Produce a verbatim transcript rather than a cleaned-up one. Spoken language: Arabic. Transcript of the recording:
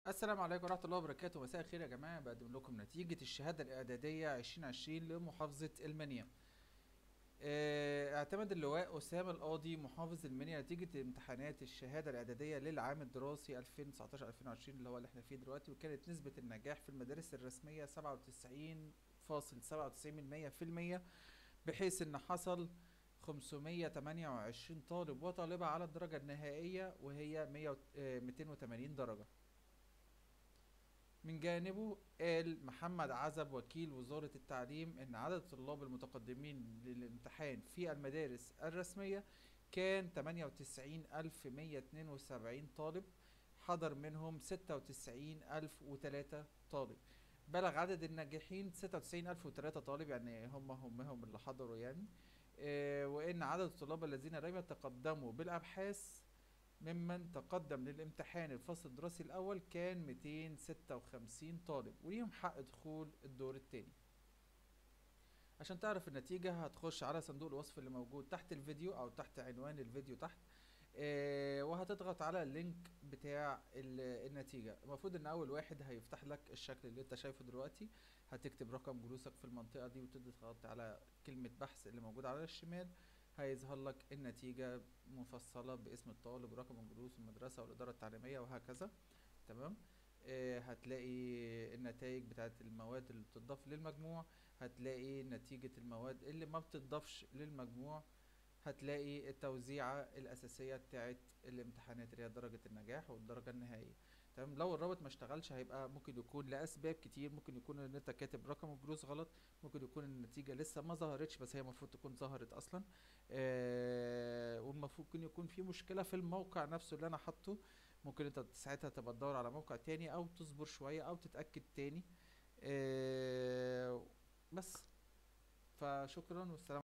السلام عليكم ورحمة الله وبركاته. مساء الخير يا جماعة، بقدم لكم نتيجة الشهادة الإعدادية عشرين عشرين لمحافظة المنيا. آه، اعتمد اللواء أسامة القاضي محافظ المنيا نتيجة امتحانات الشهادة الإعدادية للعام الدراسي ألفين وتسعتاشر ألفين وعشرين اللي هو اللي احنا فيه دلوقتي، وكانت نسبة النجاح في المدارس الرسمية سبعة وتسعين فاصل سبعة وتسعين من مية في المية، بحيث إن حصل خمسمية وتمانية وعشرين طالب وطالبة على الدرجة النهائية وهي مية ميتين وتمانين درجة. من جانبه قال محمد عزب وكيل وزارة التعليم إن عدد الطلاب المتقدمين للامتحان في المدارس الرسمية كان تمانية وتسعين ألف مية اتنين وسبعين طالب، حضر منهم ستة وتسعين ألف وتلاتة طالب. بلغ عدد الناجحين ستة وتسعين ألف وتلاتة طالب، يعني هم هم هم اللي حضروا يعني. آه، وإن عدد الطلاب الذين لم يتقدموا بالأبحاث ممن تقدم للامتحان الفصل الدراسي الأول كان ميتين ستة وخمسين طالب، وليهم حق دخول الدور التاني. عشان تعرف النتيجة هتخش على صندوق الوصف اللي موجود تحت الفيديو أو تحت عنوان الفيديو تحت. آه وهتضغط على اللينك بتاع ال- النتيجة. المفروض ان اول واحد هيفتح لك الشكل اللي انت شايفه دلوقتي. هتكتب رقم جلوسك في المنطقة دي وتضغط على كلمة بحث اللي موجودة على الشمال. هيظهر لك النتيجة مفصلة باسم الطالب ورقم الجلوس والمدرسة والإدارة التعليمية وهكذا. تمام. آه هتلاقي النتائج بتاعت المواد اللي بتضاف للمجموع، هتلاقي نتيجة المواد اللي ما بتضافش للمجموع، هتلاقي التوزيعة الأساسية بتاعت الامتحانات اللي هي درجة النجاح والدرجة النهائية. تمام. لو الرابط ما اشتغلش هيبقى ممكن يكون لأسباب كتير، ممكن يكون ان انت كاتب رقم الجلوس غلط، ممكن يكون النتيجة لسه ما ظهرتش بس هي المفروض تكون ظهرت أصلا. آه والمفروض ممكن يكون في مشكلة في الموقع نفسه اللي أنا حاطه. ممكن انت ساعتها تبقى تدور على موقع تاني أو تصبر شوية أو تتأكد تاني. آه بس. فشكرا والسلام.